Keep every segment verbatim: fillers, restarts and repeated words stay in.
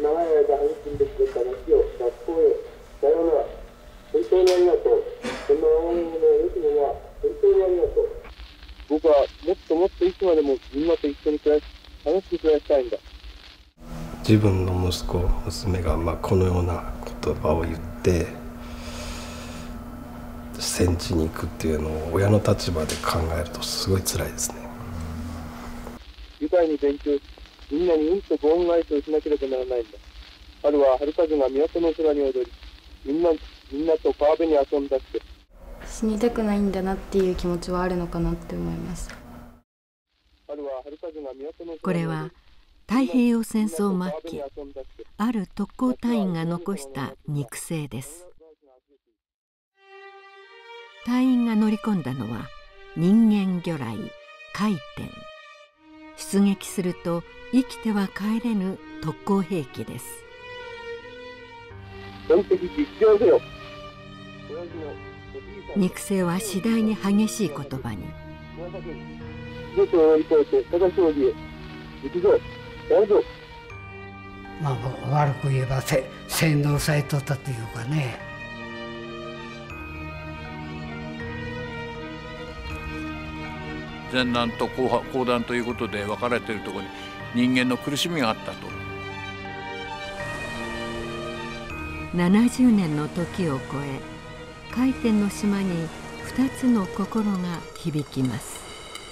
長い間育んでくれた町を学校へ、さようなら。本当にありがとう。こんな我が物のよきものは本当にありがとう。僕はもっともっといつまでもみんなと一緒に暮らし、楽しく暮らしたいんだ。 自分の息子娘がまあこのような言葉を言って戦地に行くっていうのを親の立場で考えるとすごい辛いですね。 愉快に勉強し、みんなにうんとご恩返しをしなければならないんだ。春は春風が都の空に踊り、みんなみんなと川辺に遊んだって。 死にたくないんだなっていう気持ちはあるのかなって思います。 春は春風が都の空に踊り。 これは太平洋戦争末期、ある特攻隊員が残した肉声です。隊員が乗り込んだのは人間魚雷回天。出撃すると生きては帰れぬ特攻兵器です。肉声は次第に激しい言葉に。 まあ悪く言えば洗脳されとったというかね。 前段と後段ということで分かれているところに人間の苦しみがあったと。 ななじゅうねんの時を超え、回転の島に二つの心が響きます。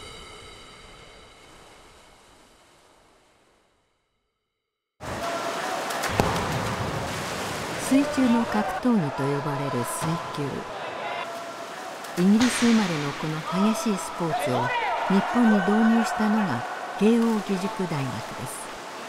水中の格闘技と呼ばれる水球。イギリス生まれのこの激しいスポーツを日本に導入したのが慶應義塾大学です。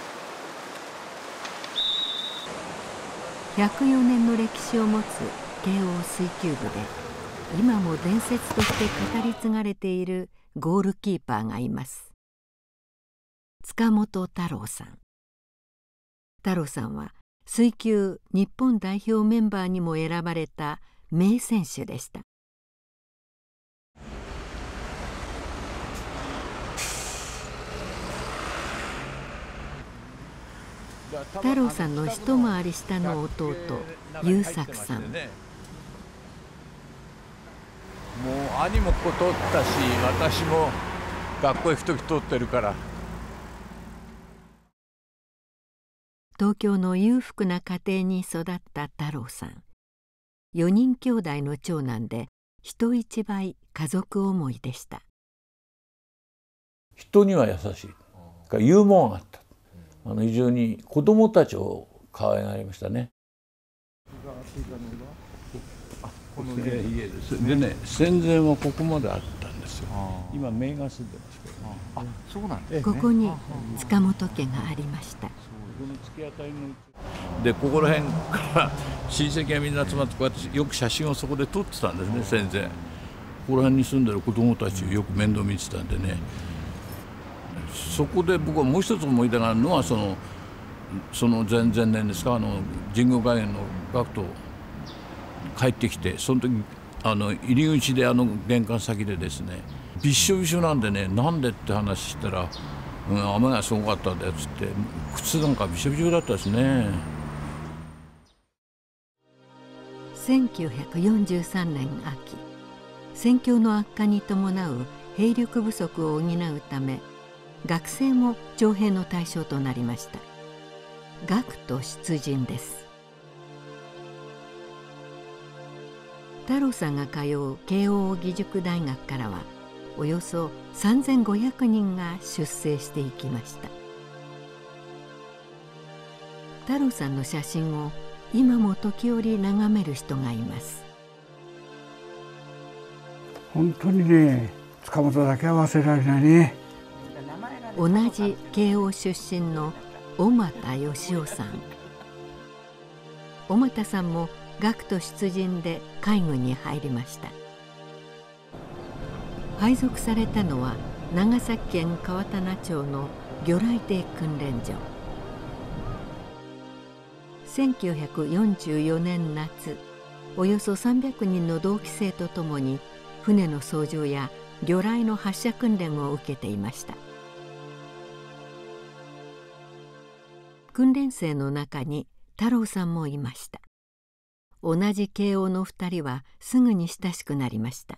ひゃくよねんの歴史を持つ慶應水球部で、今も伝説として語り継がれているゴールキーパーがいます。塚本太郎さん。太郎さんは水球日本代表メンバーにも選ばれた名選手でした。太郎さんの一回り下の弟優作さん。もう兄もここ通ったし、私も学校行く時通ってるから。 東京の裕福な家庭に育った太郎さん。よにん兄弟の長男で人一倍家族思いでした。 人には優しい、ユーモアがあった。あの非常に子供たちを可愛がりましたね。この家ですでね、戦前はここまであったんですよ。今名が住んでますけど、ね、あ、 そうなんですね。ここに塚本家がありました。 でここら辺から親戚がみんな集まってこうやってよく写真をそこで撮ってたんですね。戦前ここら辺に住んでる子供たちをよく面倒見てたんでね。そこで僕はもう一つ思い出があるのはそのその前々年ですか、あの神宮外苑の学徒帰ってきて、その時あの入り口であの玄関先でですね、びっしょびしょなんでね、なんでって話したら、うん、雨がすごかったんだよっつって、靴なんかびしょびしょだったですね。 せんきゅうひゃくよんじゅうさんねん秋、戦況の悪化に伴う兵力不足を補うため、学生も徴兵の対象となりました。学徒出陣です。太郎さんが通う慶應義塾大学からはおよそさんぜんごひゃくにんが出征していきました。太郎さんの写真を今も時折眺める人がいます。 本当にね、塚本だけは忘れられないね。 同じ慶應出身の小俣義夫さん。小俣さんも学徒出陣で海軍に入りました。配属されたのは長崎県川棚町の魚雷艇訓練所。せんきゅうひゃくよんじゅうよねん夏、およそさんびゃくにんの同期生とともに船の操縦や魚雷の発射訓練を受けていました。 訓練生の中に太郎さんもいました。同じ慶応の二人はすぐに親しくなりました。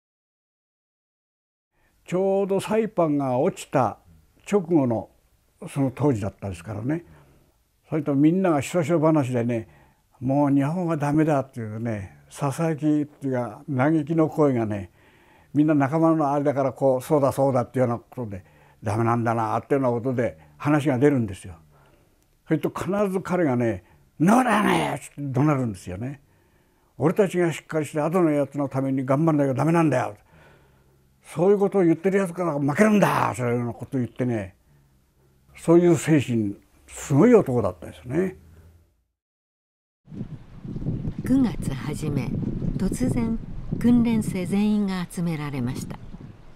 ちょうどサイパンが落ちた直後のその当時だったですからね。それとみんながひそひそ話でね、もう日本はダメだっていうね、ささやきっていうか嘆きの声がね、みんな仲間のあれだからこうそうだそうだっていうようなことでダメなんだなっていうようなことで話が出るんですよ。それと必ず彼がね「ノーだよね!」って怒鳴るんですよね。俺たちがしっかりして後のやつのために頑張らなきゃダメなんだよ。そういうことを言ってるやつから負けるんだそういうようなことを言ってね、そういう精神すごい男だったですね。 くがつ初め、突然訓練生全員が集められました。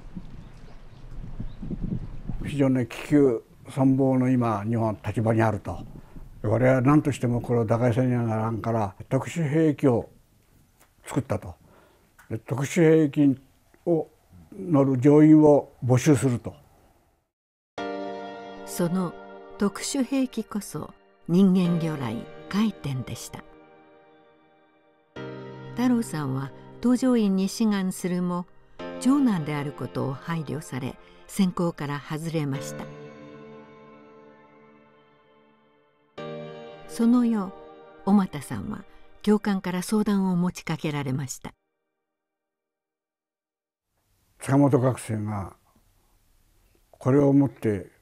非常に危急存亡の今日本立場にあると。我々は何としてもこれを打開せにゃならんから特殊兵器を作ったと。で特殊兵器を乗る乗員を募集すると。 その特殊兵器こそ人間魚雷回天でした。太郎さんは搭乗員に志願するも長男であることを配慮され選考から外れました。その夜小俣さんは教官から相談を持ちかけられました。 塚本学生がこれを持って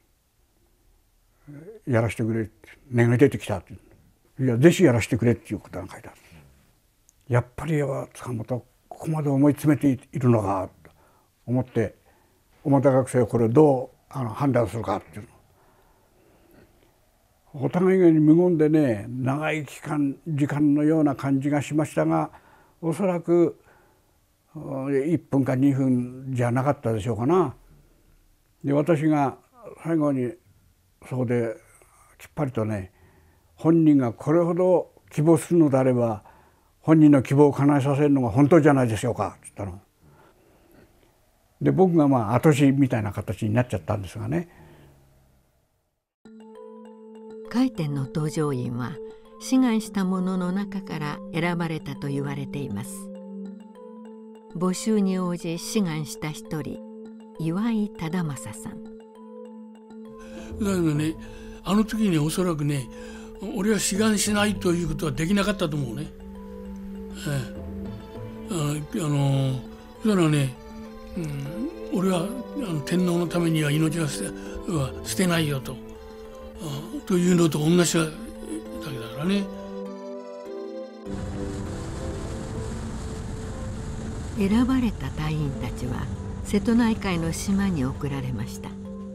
やらせてくれって願い出てきたって、いやぜひやらせてくれっていうことが書いてある。やっぱりは塚本ここまで思い詰めているのかと思って小俣学生はこれをどうあの判断するかっていうのお互いに無言でね長い期間時間のような感じがしましたが、おそらくいっぷんかにふんじゃなかったでしょうかな。で私が最後にそこできっぱりとね、本人がこれほど希望するのであれば本人の希望を叶えさせるのが本当じゃないでしょうかって言ったの。で僕がまあ後押しみたいな形になっちゃったんですがね。 回天の搭乗員は志願した者の中から選ばれたと言われています。募集に応じ志願した一人、岩井忠正さん。 だけどね、あの時におそらくね、俺は志願しないということはできなかったと思うね。ええ、あ, あのだからね、うん、俺はあの天皇のためには命は捨ては捨てないよとというのと同じだけだからね。 選ばれた隊員たちは瀬戸内海の島に送られました。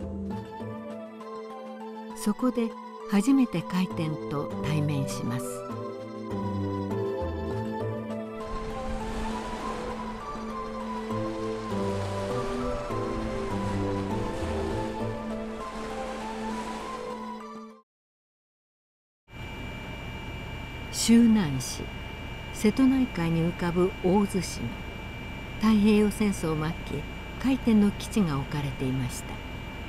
そこで初めて回天と対面します。周南市、瀬戸内海に浮かぶ大洲島。太平洋戦争末期、回天の基地が置かれていました。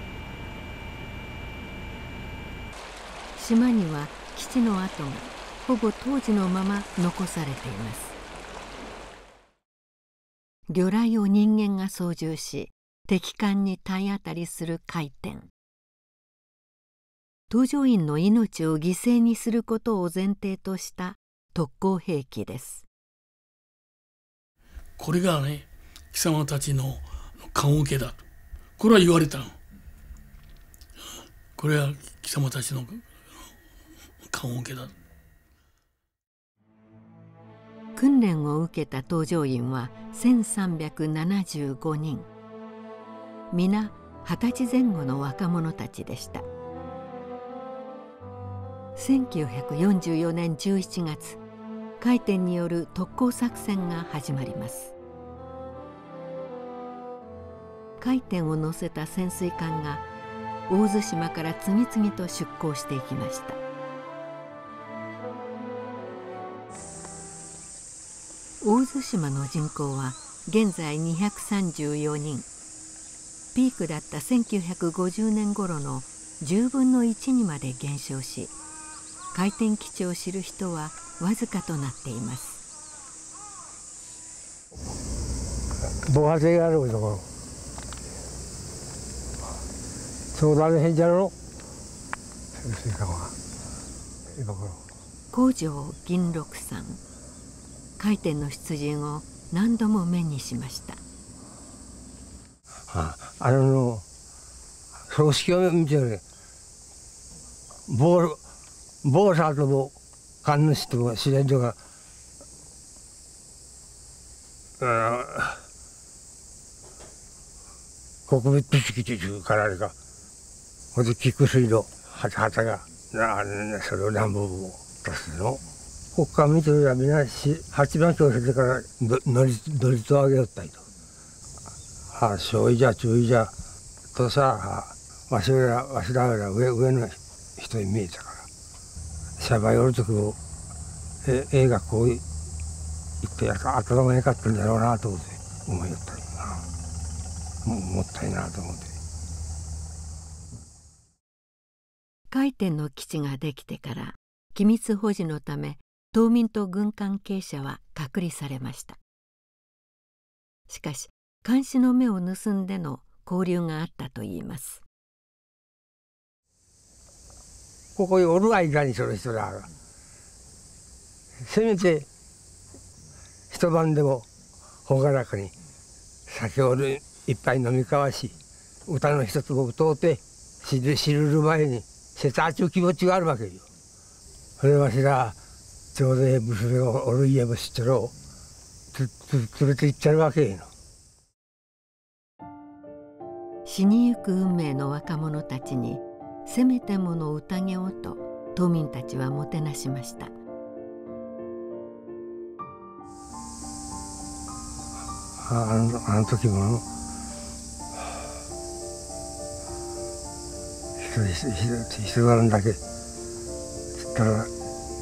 島には基地の跡がほぼ当時のまま残されています。魚雷を人間が操縦し敵艦に体当たりする回天。搭乗員の命を犠牲にすることを前提とした特攻兵器です。 これがね、貴様たちの棺桶だと、これは言われたの。これは貴様たちの棺桶だ。 訓練を受けた搭乗員はせんさんびゃくななじゅうごにん。皆二十歳前後の若者たちでした。せんきゅうひゃくよんじゅうよねんじゅういちがつ、回天による特攻作戦が始まります。回天を乗せた潜水艦が大洲島から次々と出港していきました。大洲島の人口は現在にひゃくさんじゅうよにん。ピークだったせんきゅうひゃくごじゅうねん頃のじゅうぶんのいちにまで減少し、回転基地を知る人はわずかとなっています。 防波堤があるところ、そうだね、へんじゃろ。 工場銀六さん、回転の出陣を何度も目にしました。 あ、あの葬式を見てる、坊坊さんとも神主とも自然とか、国別的というからあれか、ほんで菊水の旗がな、それを何本も出すの。ここから見てるやみんな八番教せてから乗り乗りとあげよったりと。ああ、少尉じゃ中尉じゃとさ、わしらわしらが上上の人に見えたから、シャバ寄る時もえ映画こう行ってやった頭が良かったんだろうなと思って思いよったりな、ももったいなと思って。 回転の基地ができてから機密保持のため島民と軍関係者は隔離されました。しかし監視の目を盗んでの交流があったといいます。 ここにおる間にその人らがせめて一晩でも朗らかに酒をいっぱい飲み交わし、歌の一つも歌うて知る知る前にせたちゅう気持ちがあるわけよ。それわしらちょうど娘がおる家も知ってるを連れて行っちゃうわけよ。 死にゆく運命の若者たちにせめてもの宴をと島民たちはもてなしました。 あのあの時も一人一人晩だけつったら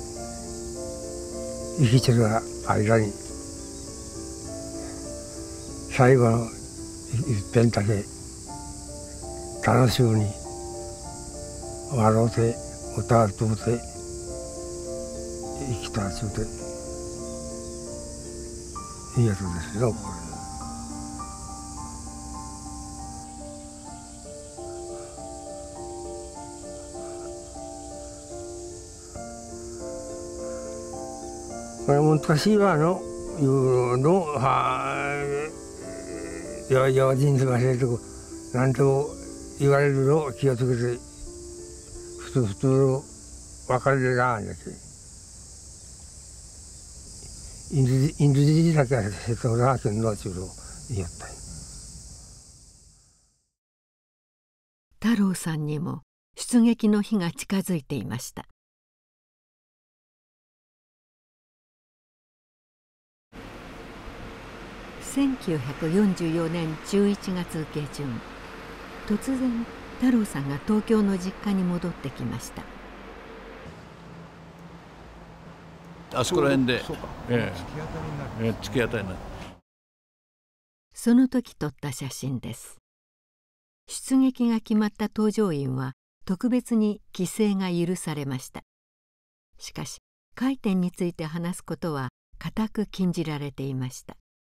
生きてる間に最後の一遍だけ楽しみに笑うて歌うと思って生きたちゅうていいやつですよ。これ難しいわのいうのは用心すませるとこ何とも言われるのを気をつけて普通普通の別れでなんだけインドインド人だけは瀬戸内県の中を言いったい。 太郎さんにも出撃の日が近づいていました。せんきゅうひゃくよんじゅうよねんじゅういちがつ下旬、突然太郎さんが東京の実家に戻ってきました。 あそこら辺で、ええ、突き当たりになる。 その時撮った写真です。出撃が決まった搭乗員は特別に規制が許されました。しかし回転について話すことは固く禁じられていました。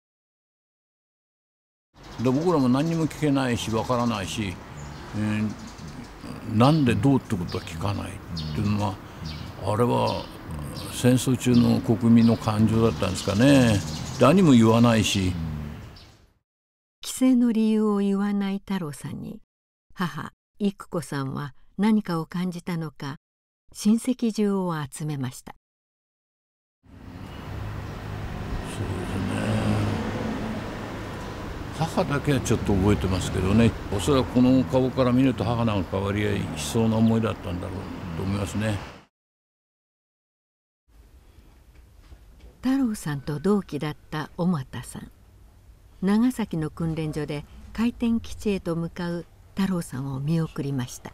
で僕らも何にも聞けないしわからないし、えー、なんでどうってことは聞かないっていうのは、あれは戦争中の国民の感情だったんですかね。何も言わないし。 規制の理由を言わない太郎さんに母育子さんは何かを感じたのか親戚中を集めました。 そうですね。母だけはちょっと覚えてますけどね。おそらくこの顔から見ると母なんか割合しそうな思いだったんだろうと思いますね。 太郎さんと同期だった小俣さん、長崎の訓練所で回転基地へと向かう太郎さんを見送りました。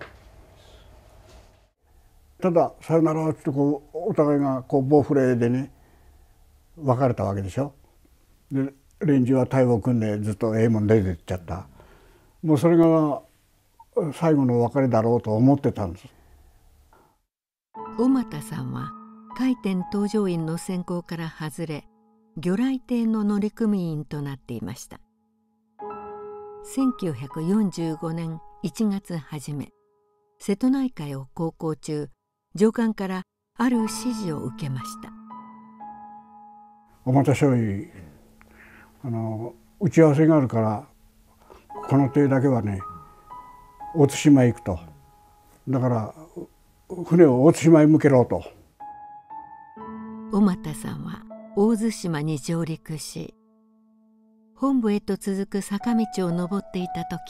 たださよならってこうお互いがこう棒触れでね別れたわけでしょ。で連中は隊を組んでずっとええもん出てっちゃった。もうそれが最後のお別れだろうと思ってたんです。 小俣さんは回天搭乗員の選考から外れ、魚雷艇の乗組員となっていました。せんきゅうひゃくよんじゅうごねんいちがつ初め、瀬戸内海を航行中、上官からある指示を受けました。 小俣少尉、あの打ち合わせがあるからこの艇だけはね大津島へ行くと。だから船を大津島へ向けろと。 小俣さんは大津島に上陸し、本部へと続く坂道を登っていた時、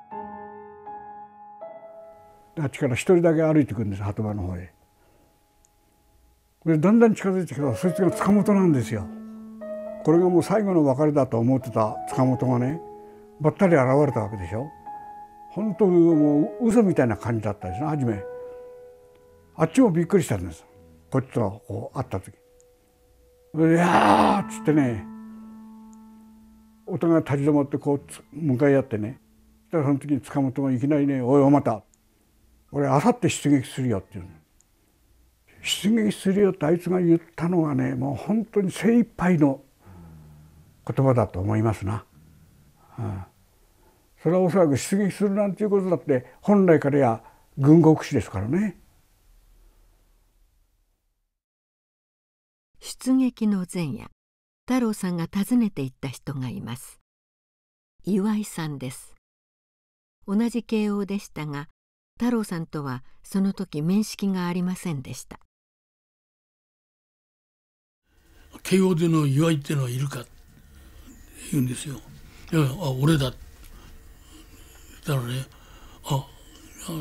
あっちから一人だけ歩いてくるんです、鳩場の方へ。でだんだん近づいてきたら、そいつが塚本なんですよ。これがもう最後の別れだと思ってた塚本がね、ばったり現れたわけでしょ。本当にもう嘘みたいな感じだったですね、初め。あっちもびっくりしたんです、こっちとこう会った時。「いやー」っつってね、お互い立ち止まってこう向かい合ってね、そしたらその時に塚本がいきなりね「おい、お俣、俺あさって出撃するよ」って言うの。出撃するよってあいつが言ったのがね、もう本当に精一杯の言葉だと思いますな。うん、それはおそらく出撃するなんていうことだって本来からや軍国史ですからね。 出撃の前夜、太郎さんが訪ねて行った人がいます。岩井さんです。同じ慶応でしたが、太郎さんとはその時面識がありませんでした。 慶応での岩井ってのはいるかって言うんですよ。いや、あ、俺だって言ったらね、あ、あ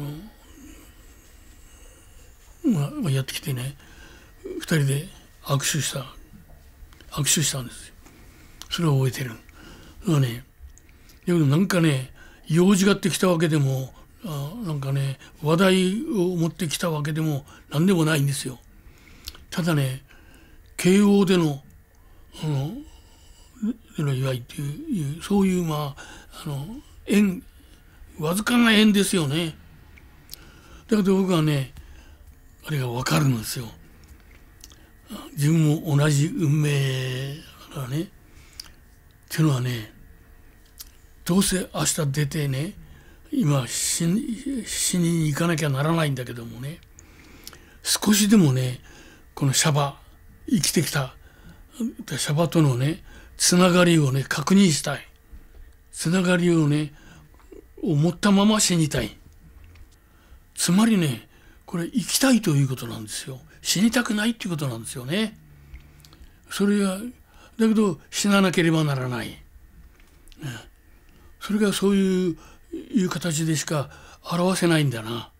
の、まあ、やってきてね、二人で握手した握手したんですよ。それを覚えてる。だからね、でもなんかね、用事がってきたわけでも、あ、なんかね、話題を持ってきたわけでも何でもないんですよ。ただね、慶応でのあのでの祝いっていう、そういうまああの縁、わずかな縁ですよね。だけど僕はね、あれが分かるんですよ。自分も同じ運命だからね。っていうのはね、どうせ明日出てね、今死に、死に行かなきゃならないんだけどもね、少しでもね、このシャバ、生きてきたシャバとのね、つながりをね、確認したい。つながりをね、を持ったまま死にたい。つまりね、これ生きたいということなんですよ。死にたくないっていうことなんですよね。それが、だけど死ななければならない。ね、それがそういう、いう形でしか表せないんだな。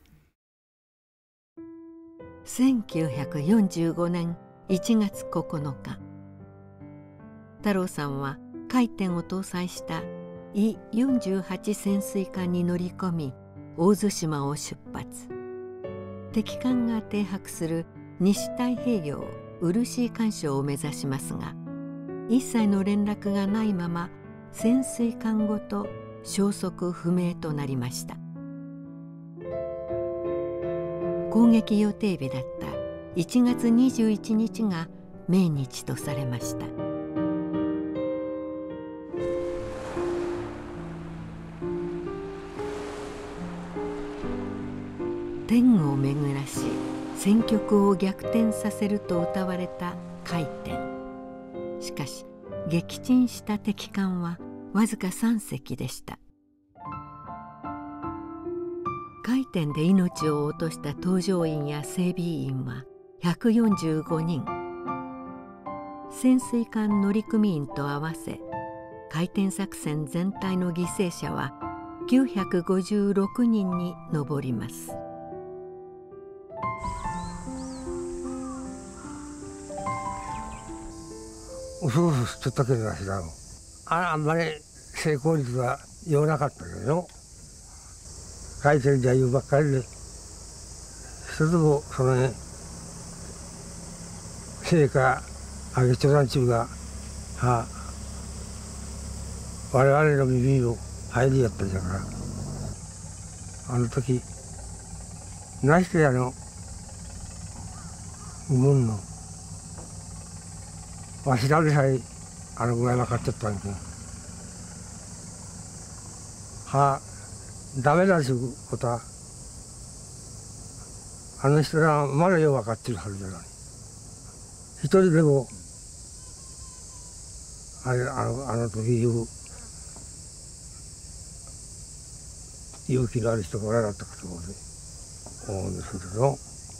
せんきゅうひゃくよんじゅうごねんいちがつここのか、太郎さんは回天を搭載したイよんじゅうはち潜水艦に乗り込み、大津島を出発。敵艦が停泊する西太平洋漆環礁を目指しますが、一切の連絡がないまま潜水艦ごと消息不明となりました。攻撃予定日だったいちがつにじゅういちにちが命日とされました。天を巡らし戦局を逆転させると謳われた回天。しかし撃沈した敵艦はわずかさんせきでした。回天で命を落とした搭乗員や整備員はひゃくよんじゅうごにん。潜水艦乗組員と合わせ回天作戦全体の犠牲者はきゅうひゃくごじゅうろくにんに上ります。 うすうすとったけどなしだろ。ああんまり成功率は良なかったけど、書いてるじゃ言うばっかりで、一つもそのね、成果上げちょらんちゅうが、はあ、我々の耳を入りやったじゃから、 あの時何してやの産むんのわしらでさえあのぐらい分かっちゃったんだけどはあダメだということはあの人らはまだよう分かってるはずじゃない。一人でもあれあのあの時言う勇気のある人がおらなかったかと思うんですけど。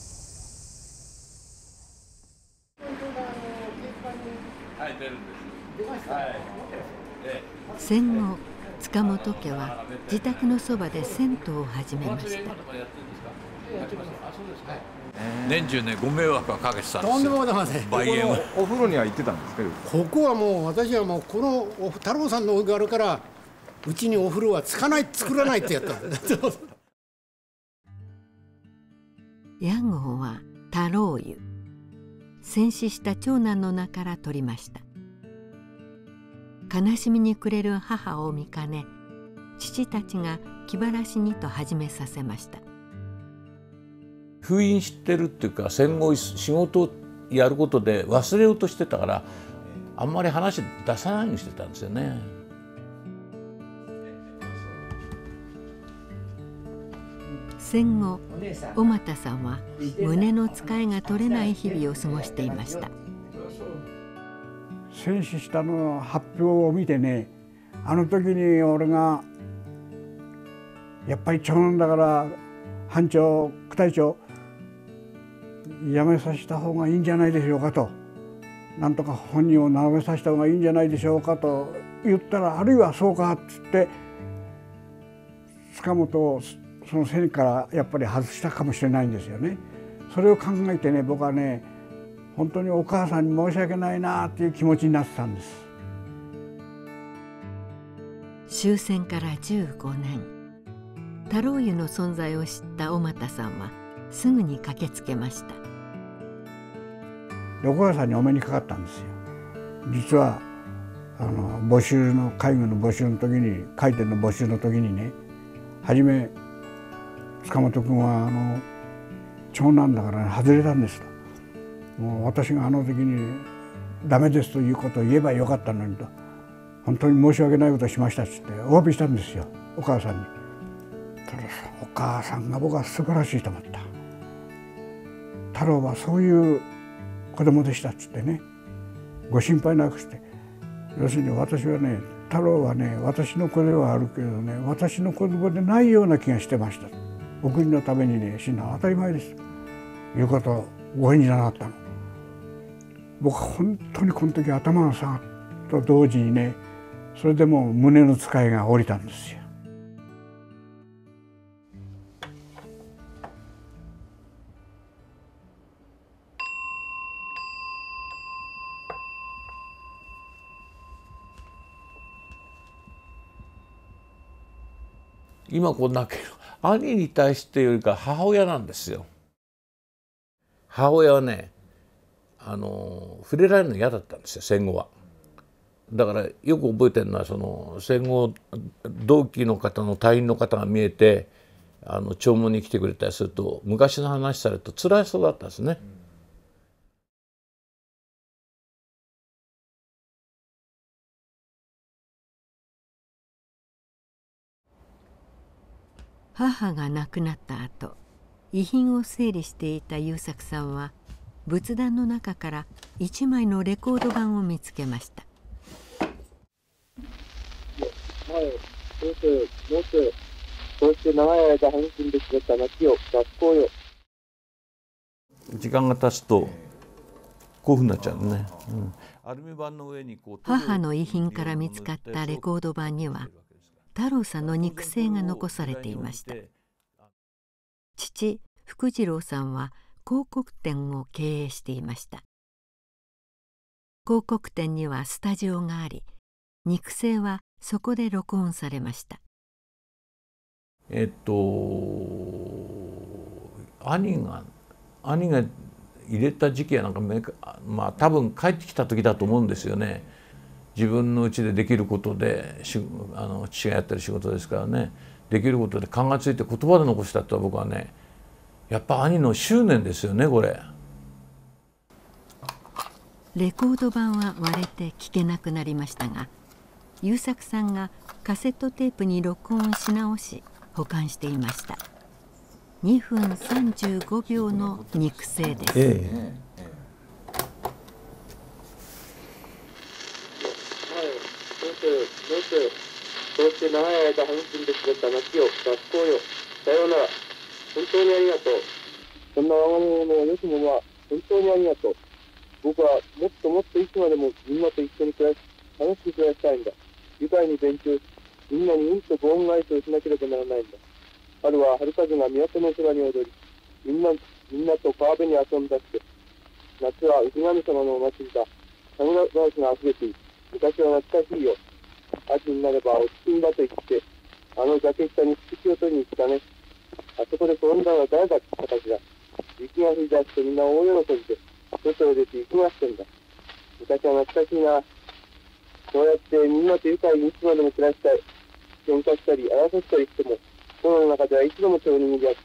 戦後塚本家は自宅のそばで銭湯を始めました。 年中ねご迷惑はかけてたんですよ。 とんでもございません。 梅園はお風呂には行ってたんですか。ここはもう私はもうこの太郎さんのお湯があるからうちにお風呂はつかない作らないってやった。 屋号は太郎湯。戦死した長男の名から取りました。悲しみに暮れる母を見かね、父たちが気晴らしにと始めさせました。 封印してるっていうか、戦後仕事をやることで忘れようとしてたから、あんまり話出さないようにしてたんですよね。 戦後小俣さんは胸のつかえが取れない日々を過ごしていました。 戦死したの発表を見てね、あの時に俺がやっぱり長男だから班長副隊長辞めさせた方がいいんじゃないでしょうかと、なんとか本人を並べさせた方がいいんじゃないでしょうかと言ったら、あるいはそうかっつって塚本をその線からやっぱり外したかもしれないんですよね。それを考えてね、僕はね本当にお母さんに申し訳ないなっていう気持ちになってたんです。 終戦からじゅうごねん、太郎湯の存在を知った小俣さんはすぐに駆けつけました。 お母さんにお目にかかったんですよ。実はあの募集の介護の募集の時に、回転の募集の時にね、初め塚本君はあの長男だから、ね、外れたんですと。もう私があの時にダメですということを言えばよかったのにと、本当に申し訳ないことをしましたっつってお詫びしたんですよ、お母さんに。ただお母さんが僕は素晴らしいと思った。太郎はそういう子供でしたっつってね、ご心配なくして、要するに私はね、太郎はね私の子ではあるけどね、私の子供でないような気がしてました。お国のためにね死ぬのは当たり前ですということをご返事なさったの。僕は本当にこの時頭が下がったと同時にね、それでもう胸の使いが下りたんですよ。 今こんなけど兄に対してよりか母親なんですよ。母親はね、あの触れられるの嫌だったんですよ、戦後は。だからよく覚えてるのは、その戦後同期の方の隊員の方が見えてあの弔問に来てくれたりすると、昔の話されると辛いそうだったんですね。 母が亡くなった後、遺品を整理していた優作さんは仏壇の中から一枚のレコード盤を見つけました。 前、もうもうそうして長い間半身でくれた町を学校よ。 時間が経つとこういうふうになっちゃうね、うん、アルミ板の上にこう母の遺品から見つかったレコード盤には太郎さんの肉声が残されていました。父福次郎さんは広告店を経営していました。広告店にはスタジオがあり、肉声はそこで録音されました。 えっと兄が兄が入れた時期はなんかめまあ多分帰ってきた時だと思うんですよね。自分の家でできることでしあの父がやってる仕事ですからね。 できることで勘がついて言葉で残したって僕はね、やっぱ兄の執念ですよねこれ。 レコード盤は割れて聴けなくなりましたが、優作さんがカセットテープに録音し直し保管していました。にふんさんじゅうごびょうの肉声です。ええ、 そうして長い間育んでくれた泣きよ、学校よ、さようなら、本当にありがとう。そんな我が物のよしもは本当にありがとう。僕はもっともっといつまでもみんなと一緒に暮らし、楽しく暮らしたいんだ。愉快に勉強し、みんなにうんとご恩返しをしなければならないんだ。春は春風が都の空に踊り、みんなみんなと川辺に遊んだって。夏は氏神様のお祭りだ。神楽林があふれている。昔は懐かしいよ。秋になればお月見だと言って、あの崖下に敷地を取りに来たね。あそこで転んだのは誰だって形だ。雪が降り出すとみんな大喜びで、外へ出て行きましてんだ。昔は懐かしいな。そうやってみんなと愉快にいつまでも暮らしたい。喧嘩したり争ったりしても、心の中ではいつでも手を握り合って。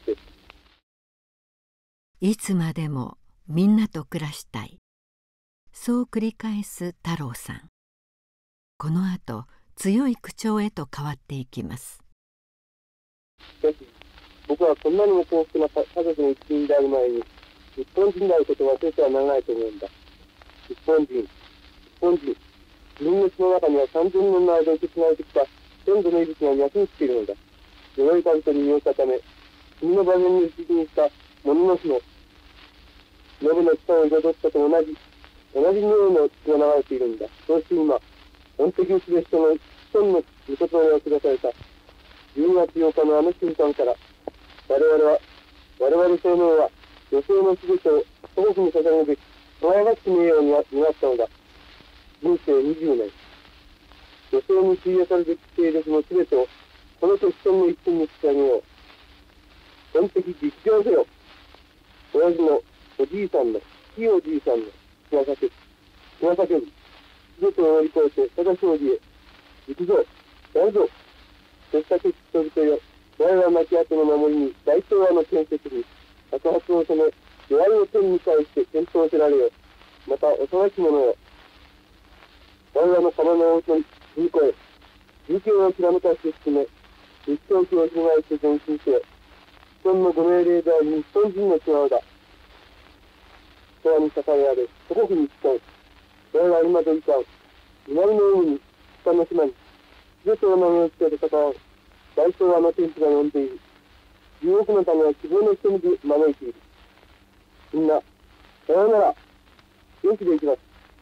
いつまでもみんなと暮らしたい。そう繰り返す太郎さん。このあと強い口調へと変わっていきます。 しかし、僕はこんなにも幸福な家族の一員である前に、日本人であることを忘れてはならないと思うんだ。日本人、日本人、自分の血の中にはさんぜんねんの間受け継がれてきた先祖の息吹が脈打っているのだ。鎧兜に身を固め、君の場面に打ちにした物の日の延べの地下を彩ったと同じ、同じ匂いの血が流れているんだ。そうして今、本的うちで人の一本の御言葉を下されたじゅうがつようかのあの瞬間から、我々は、我々青年は女性のすべてを祖国に捧げるべき輝かしき名誉になったのだ。人生にじゅうねん。女性に費やされるべき勢力のすべてをこの決戦の一点に捧げよう。本的実情せよ。親父のおじいさんの、ひいおじいさんの血が叫ぶ、血が叫ぶ。すべてを乗り越えて、ただ勝利へ。行くぞ、やるぞ。そした人々よ、我ら亡き後の守りに、大東亜の建設に、爆発を攻め、弱いを天に対して戦闘せられよ。また、幼き者よ。我らの釜の大と踏み越え、重慶をきらめかして進め、日朝期を被害して前進せよ。日本のご命令である日本人の血のだ。空に支えられ、祖国に誓う。我ら今といかん、南の海に、北の島に、すべてを投げをつけて戦う、大東亜の天地が呼んでいる。じゅうおくのためは希望の瞳で招いている。みんな、さようなら、元気でいきます。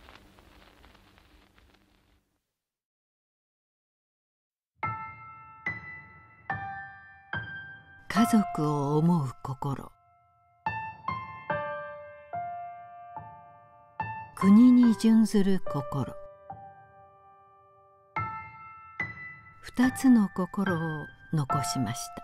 家族を思う心。国に準ずる心。二つの心を残しました。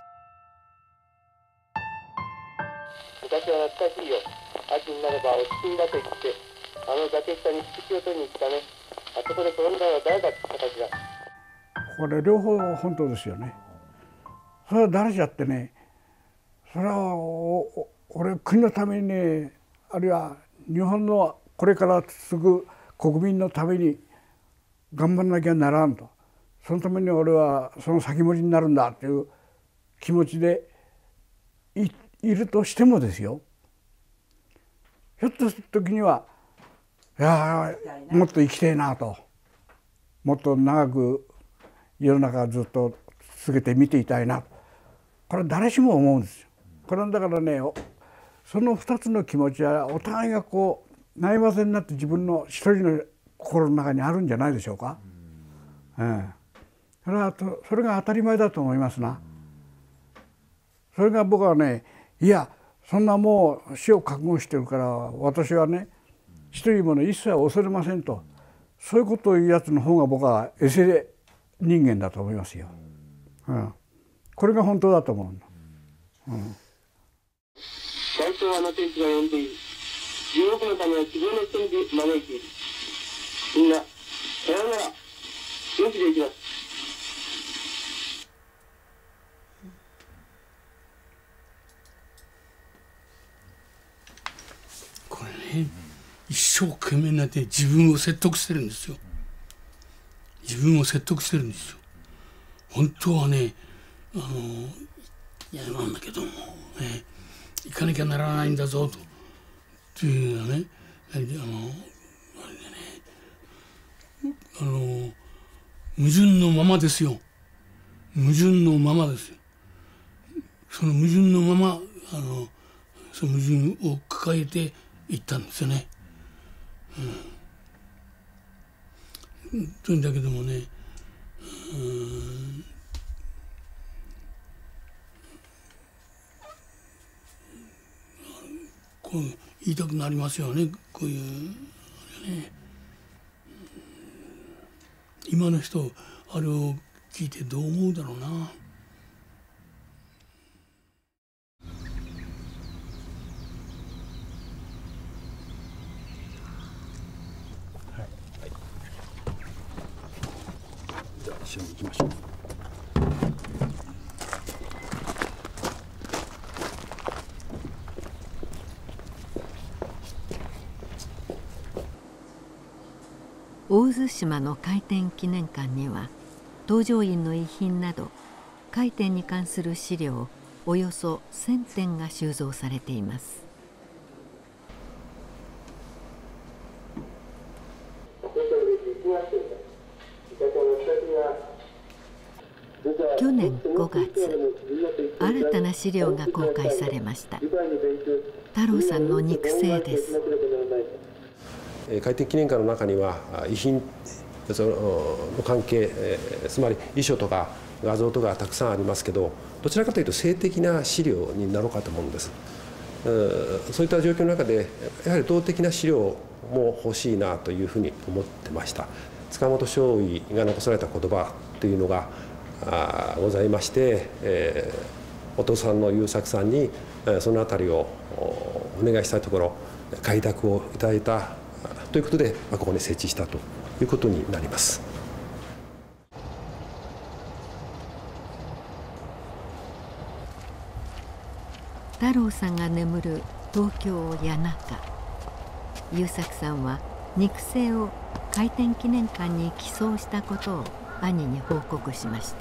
昔は懐かしいよ。秋になればお月見だと言って、あの崖下に敷地を取りに来たね。あそこで転んだのは誰だって形だ。 これ両方本当ですよね。それは誰じゃってね、それは俺国のためにね、あるいは日本のこれから続く国民のために頑張らなきゃならんと、そのために俺はその先森になるんだという気持ちで い, いるとしてもですよ、ひょっとする時にはいやもっと生きたいなと、もっと長く世の中をずっと続けて見ていたいな、これは誰しも思うんですよ。これはだからね、そのふたつの気持ちはお互いがこう悩ませになって自分の一人の心の中にあるんじゃないでしょうか。うん、それはそれが当たり前だと思いますな。それが僕はね、いやそんなもう死を覚悟してるから私はね一人もの一切恐れませんと、そういうことを言うやつの方が僕はエセ人間だと思いますよ。うん、これが本当だと思うんだ。うん、 大東亜の天地が呼んでいる。じゅうおくのためは希望の瞳で招いている。みんな、さようなら、元気でいきます。 ね、一生懸命になって自分を説得してるんですよ。自分を説得してるんですよ。本当はね、あの嫌なんだけども、ね、行かなきゃならないんだぞとっていうのはね、あのあれでね、あの矛盾のままですよ。矛盾のままですよ。その矛盾のままあのその矛盾を抱えていったんですよね。うん、とにだけどもね、うん、こう言いたくなりますよね、こういうね。今の人あれを聞いてどう思うだろうな。 一緒に行きましょう。 大津島の開店記念館には搭乗員の遺品など開店に関する資料およそせんてんが収蔵されています。去年ごがつ、新たな資料が公開されました。太郎さんの肉声です。 開店記念館の中には遺品その関係、つまり遺書とか画像とかたくさんありますけど、どちらかというと性的な資料になろうかと思うんです。そういった状況の中でやはり動的な資料も欲しいなというふうに思ってました。塚本少尉が残された言葉というのがございまして、えー、お父さんの優作さんにそのあたりをお願いしたところ快諾をいただいたということで、ここに設置したということになります。 太郎さんが眠る東京谷中。優作さんは肉声を開店記念館に寄贈したことを兄に報告しました。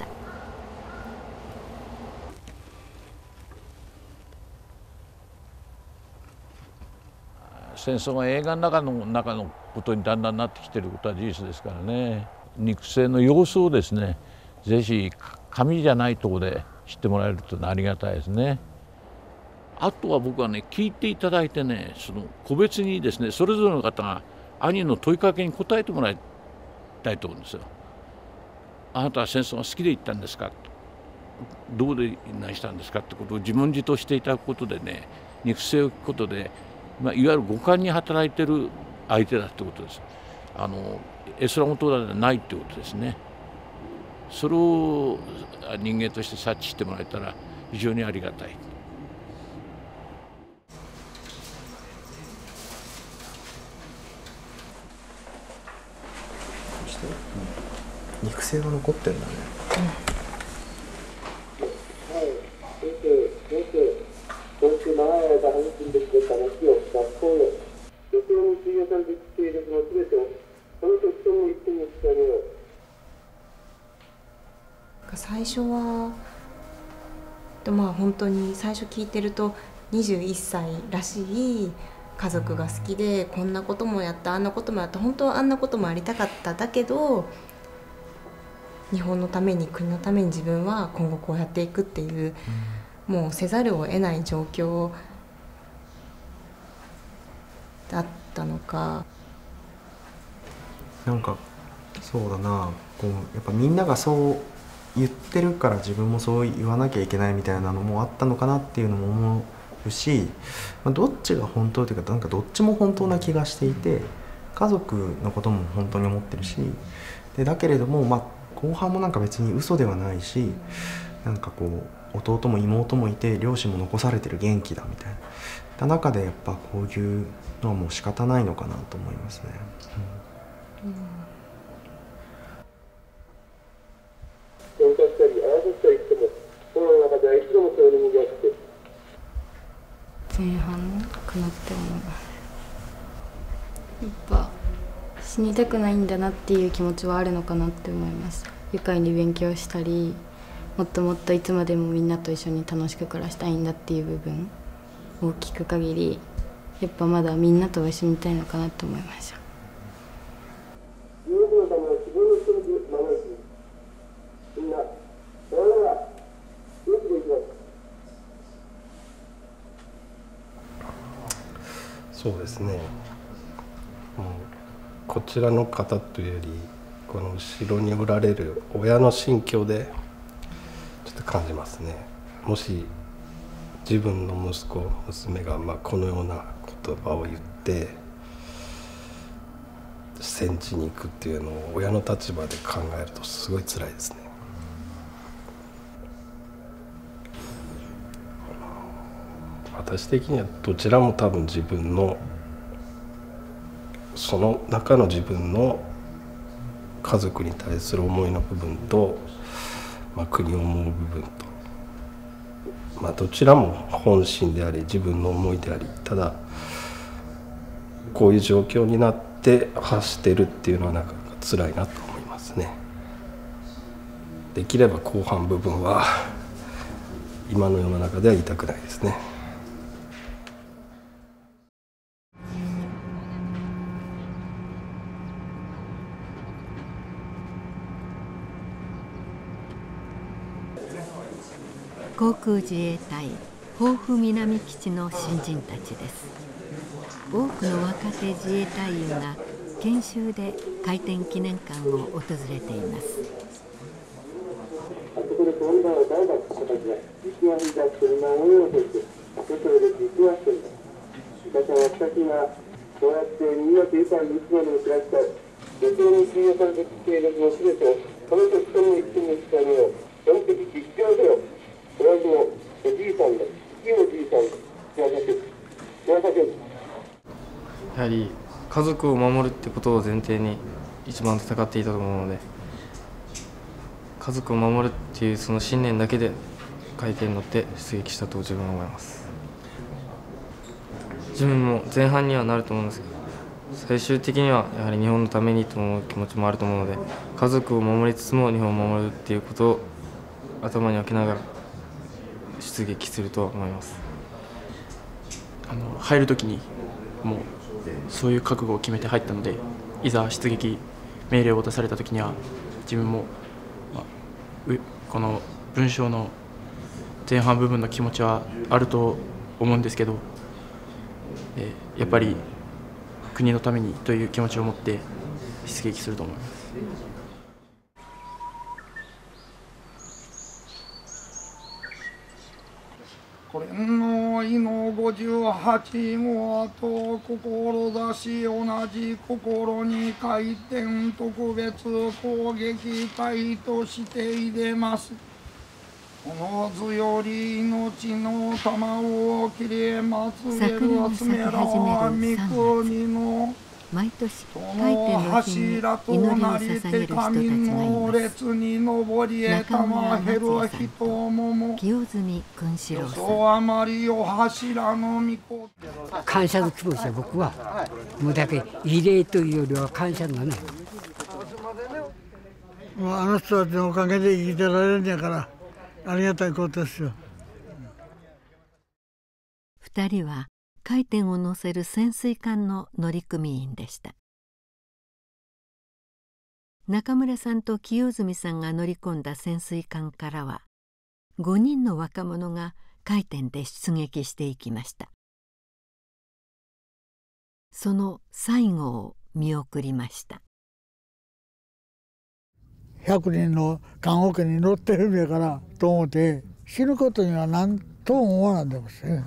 戦争が映画の中の中のことにだんだんなってきていることは事実ですからね。肉声の様子をですね、ぜひ紙じゃないところで知ってもらえるというのはありがたいですね。あとは僕はね、聞いていただいてね、その個別にですね、それぞれの方が兄の問いかけに答えてもらいたいと思うんですよ。あなたは戦争が好きで行ったんですか、どうで何したんですかってことを自問自答していただくことでね、肉声を聞くことで、まあ、いわゆる五感に働いてる相手だってことです。あの絵空事ではないってことですね。それを人間として察知してもらえたら非常にありがたい。 肉声が残ってんだね。 今週長い間育んでくれた後を学校へ女性に収容されてきているその全てをその特徴の一点にしてあげよう。最初はとまあ本当に最初聞いてるとにじゅういっさいらしい家族が好きでこんなこともやったあんなこともやった本当はあんなこともありたかっただけど日本のために国のために自分は今後こうやっていくっていう、うん、もうせざるを得ない状況だったのか。 なんかそうだな、こうやっぱみんながそう言ってるから自分もそう言わなきゃいけないみたいなのもあったのかなっていうのも思うし、まあ、どっちが本当というかなんかどっちも本当な気がしていて、家族のことも本当に思ってるし、でだけれどもまあ後半もなんか別に嘘ではないし、なんかこう弟も妹もいて両親も残されてる元気だみたいな中でやっぱこういうのはもう仕方ないのかなと思いますね。うんうん、 喧嘩したり争ったりしてもその中ではいつでもそれに逃げて前半かなって思います。 ぱ死にたくないんだなっていう気持ちはあるのかなって思いました。愉快に勉強したり、もっともっといつまでもみんなと一緒に楽しく暮らしたいんだっていう部分を聞く限り、やっぱまだみんなと一緒にいたいのかなって思いました。 そうですね、もうこちらの方というよりこの後ろにおられる親の心境でちょっと感じますね。もし自分の息子娘がまあこのような言葉を言って戦地に行くっていうのを親の立場で考えるとすごい辛いですね。私的にはどちらも多分自分のその中の自分の家族に対する思いの部分と、まあ、国を思う部分と、まあ、どちらも本心であり自分の思いであり、ただこういう状況になって発してるっていうのはなかなか辛いなと思いますね。できれば後半部分は今の世の中では言いたくないですね。 航空自衛隊防府南基地の新人たちです。多くの若手自衛隊員が研修で開店記念館を訪れています。 やはり家族を守るってことを前提に一番戦っていたと思うので、家族を守るっていうその信念だけで会見に乗って出撃したと自分は思います。自分も前半にはなると思うんですけど、最終的にはやはり日本のためにと思う気持ちもあると思うので、家族を守りつつも日本を守るっていうことを頭に置きながら出撃すると思います。 あの入る時にもうそういう覚悟を決めて入ったので、いざ出撃命令を出された時には自分も、まあ、この文章の前半部分の気持ちはあると思うんですけど、えー、やっぱり国のためにという気持ちを持って出撃すると思います。 これのいのごじゅうはち号と志同じ心に回転特別攻撃隊として入れます。この図より命の玉を切れまつげる集めらは三国の毎年開店の日に祈りを捧げる人たちがいます。中村松也さんと清住君四郎さん。 感謝の気持ちは僕はもうだけ慰霊というよりは感謝のね。 もうあの人たちのおかげで生きてられるんやからありがたいことですよ。 二人は回転を乗せる潜水艦の乗組員でした。中村さんと清住さんが乗り込んだ潜水艦からはごにんの若者が回転で出撃していきました。その最後を見送りました。 ひゃくにんの棺桶に乗ってるんやからと思って死ぬことには何とも思わないでますね。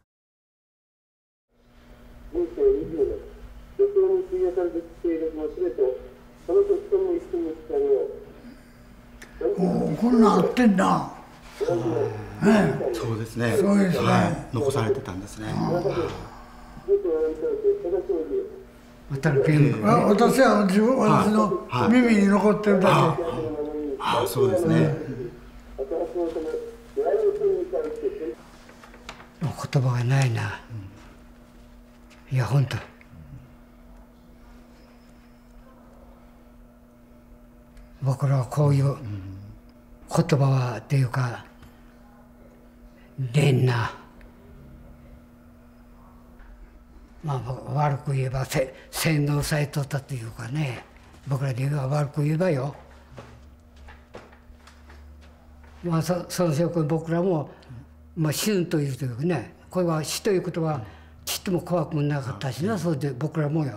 人生にじゅうねん、女性に費やされてきているのすべてをその時とも一緒にしてあげよう。 おお、こんなんあってんな。 ね、そうですね。 そうですね。 はい、残されてたんですね。 私は自分私の耳に残ってるだけ。 ああ、そうですね。 言葉がないな。いや本当僕らはこういう言葉はっていうか廉な、まあ悪く言えばせ洗脳されとったというかね、僕らで言えば悪く言えばよ、まあそその証拠に僕らも、まあ、死ぬというというかね、これは死ということはちっとも怖くもなかったしな、それで僕らもよ。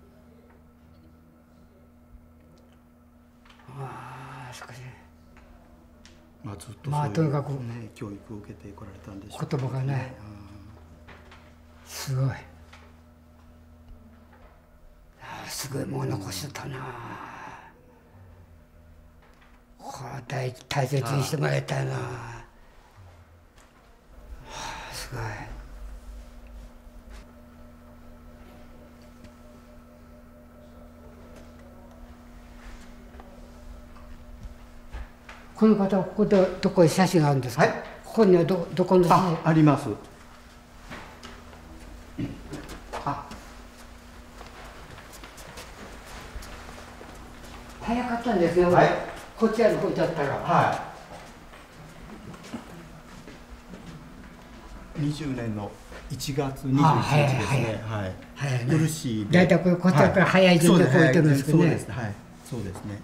ああしかしまあずっとまあとにかくね教育を受けてこられたんでしょう、 言葉がね、すごい、ああすごいもの残してたな、これは大大切にしてもらいたいな、はあ、すごい。この方はここでどこに写真があるんですか。はい、ここにはどどこの写真。 あ、あります。あ、 早かったんですね。はい、こちらの方だったら。はい。 にじゅうねんのいちがつにじゅういちにちですね。はい。はい。漆で。 だいたいこれこちらから早い順でこういってるんですけどね。 そうです。はい。そうですね。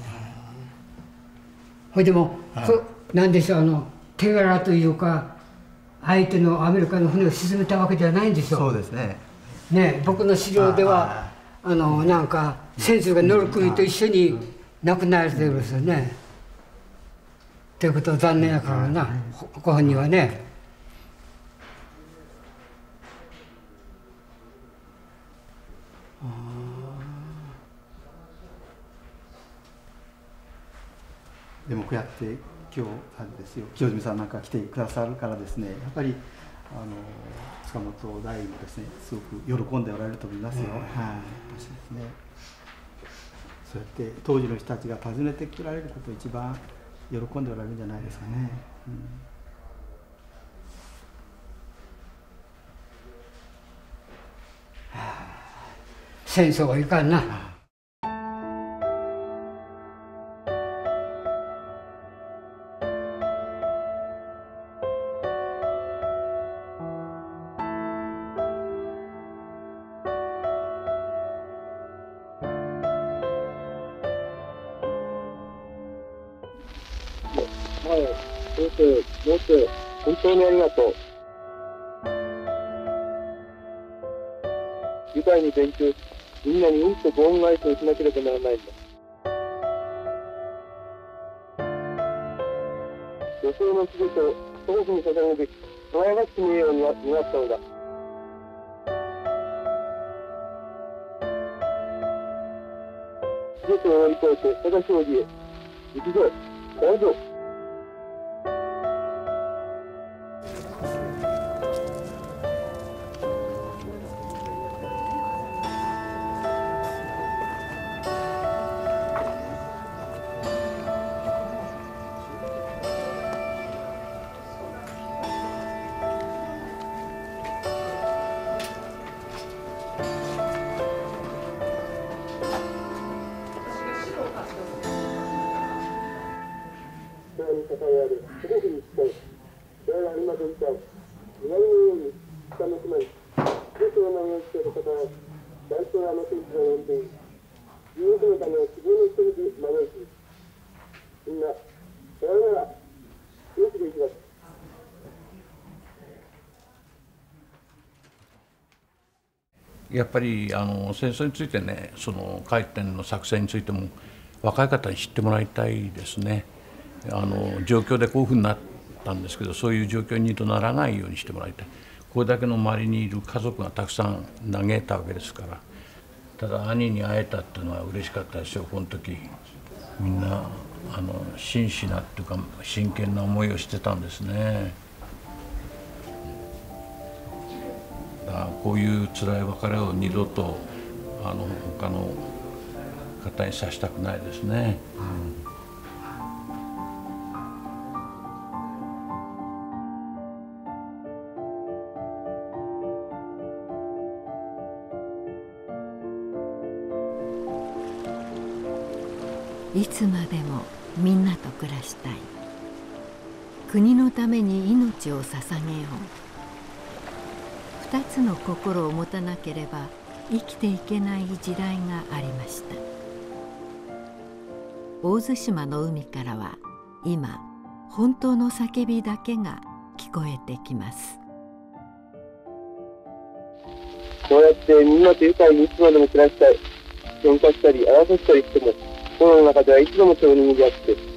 ほいでも、はい、なんでしょう、あの手柄というか相手のアメリカの船を沈めたわけではないんでしょう。 そうですね。 ね、僕の資料ではあのなんか船長が乗組と一緒に亡くなられてるんですよね。ということは残念だからな、ご本人はね。 でもこうやって今日あれですよ、清澄さんなんか来てくださるからですね、やっぱりあの塚本大もですね、すごく喜んでおられると思いますよ。はい、私ですね。そうやって当時の人たちが訪ねてきられることを一番喜んでおられるんじゃないですかね。うん、 はあ、戦争はいかんな。 本当にありがとう。愉快に勉強し、みんなにうんとご恩返しをしなければならないんだ。予想のすべてを祖国に捧げるべき輝かしき名誉を担ったのだ。すべてを乗り越えてただ勝利へ行くぞ、大丈夫。 やっぱりあの戦争についてね、その回転の作戦についても若い方に知ってもらいたいですね。あの状況でこういうふうになったんですけど、そういう状況に二度ならないようにしてもらいたい。これだけの周りにいる家族がたくさん嘆いたわけですから。ただ兄に会えたっていうのは嬉しかったですよ。この時みんなあの真摯なっていうか真剣な思いをしてたんですね。こういう辛い別れを二度とあの他の方にさせたくないですね。うんいつまでもみんなと暮らしたい。国のために命を捧げよう。二つの心を持たなければ生きていけない時代がありました。大津島の海からは今本当の叫びだけが聞こえてきます。 こうやってみんなと愉快にいつまでも暮らしたい。喧嘩したり争ったりしても、心の中ではいつでも承認にあって、